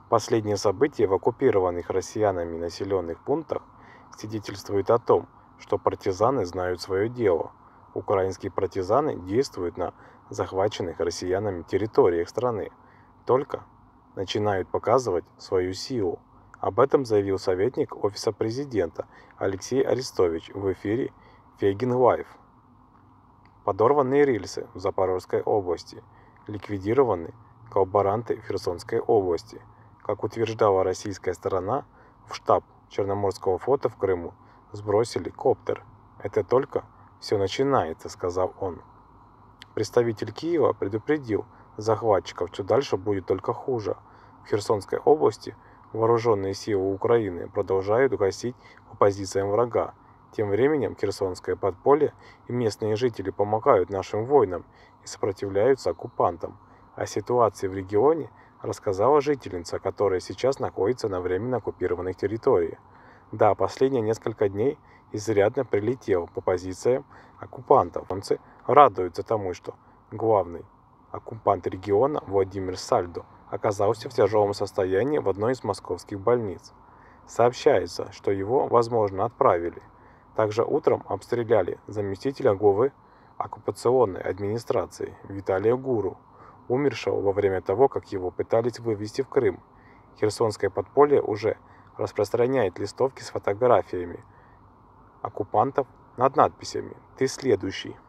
Последние события в оккупированных россиянами населенных пунктах свидетельствуют о том, что партизаны знают свое дело. Украинские партизаны действуют на захваченных россиянами территориях страны, только начинают показывать свою силу. Об этом заявил советник Офиса президента Алексей Арестович в эфире Фейгин Лайв. Подорванные рельсы в Запорожской области, ликвидированы коллаборанты в Херсонской области. Как утверждала российская сторона, в штаб Черноморского флота в Крыму сбросили коптер. «Это только все начинается», — сказал он. Представитель Киева предупредил захватчиков, что дальше будет только хуже. В Херсонской области вооруженные силы Украины продолжают гасить по позициям врага. Тем временем херсонское подполье и местные жители помогают нашим воинам и сопротивляются оккупантам. О ситуации в регионе рассказала жительница, которая сейчас находится на временно оккупированных территориях. Да, последние несколько дней изрядно прилетело по позициям оккупантов. Немцы радуются тому, что главный оккупант региона Владимир Сальдо оказался в тяжелом состоянии в одной из московских больниц. Сообщается, что его, возможно, отправили. Также утром обстреляли заместителя главы оккупационной администрации Виталия Гуру, умершего во время того, как его пытались вывести в Крым. Херсонское подполье уже распространяет листовки с фотографиями оккупантов над надписями «Ты следующий».